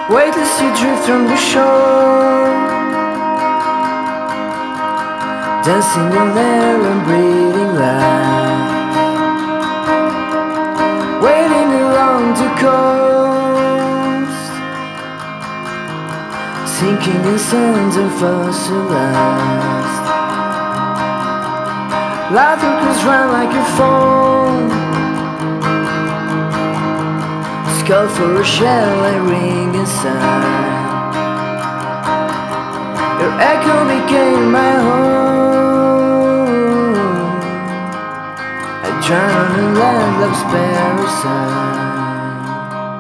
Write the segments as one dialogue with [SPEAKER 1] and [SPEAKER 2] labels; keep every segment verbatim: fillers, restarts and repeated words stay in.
[SPEAKER 1] Weightlessly drift from the shore, dancing in air and breathing life, waiting along the coast, sinking in sands and fossilized. Life goes round like a phone, skull for a shell, I ring inside. Your echo became my home. I drown on a land love's parasite.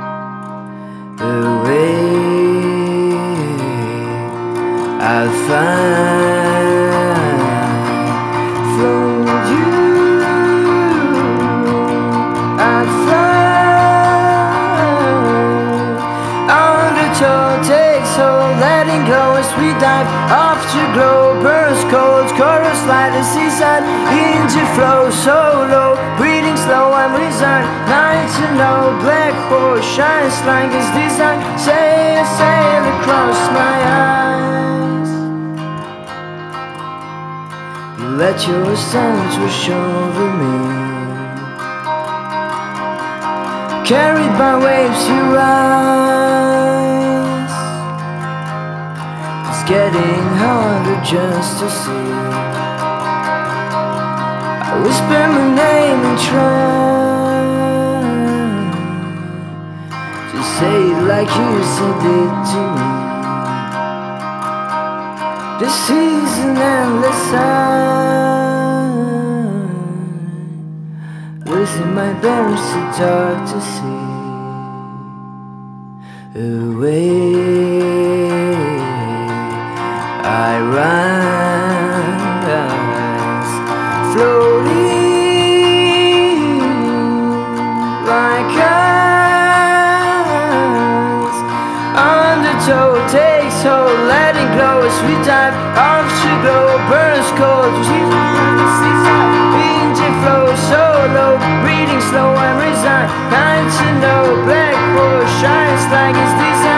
[SPEAKER 1] Away I'll find from you. I'll find takes hold, letting go as we dive off to glow. Burns cold, chorus light, the seaside into flow. So low, breathing slow, I'm resigned. Night to know, black horse shines like it's designed. Say a sail across my eyes. You let your sands wash over me, carried by waves you rise. It's getting harder just to see. I whisper my name and try to say it like you said it to me. The sea's an endless sigh, losing my bearings, so dark to see. Away I rise, floating like ice. Undertow takes hold, letting go as we dive off to go. Burns cold, into flow. So low, breathing slow, I'm resigned. Time to know, black horse shines like it's designed.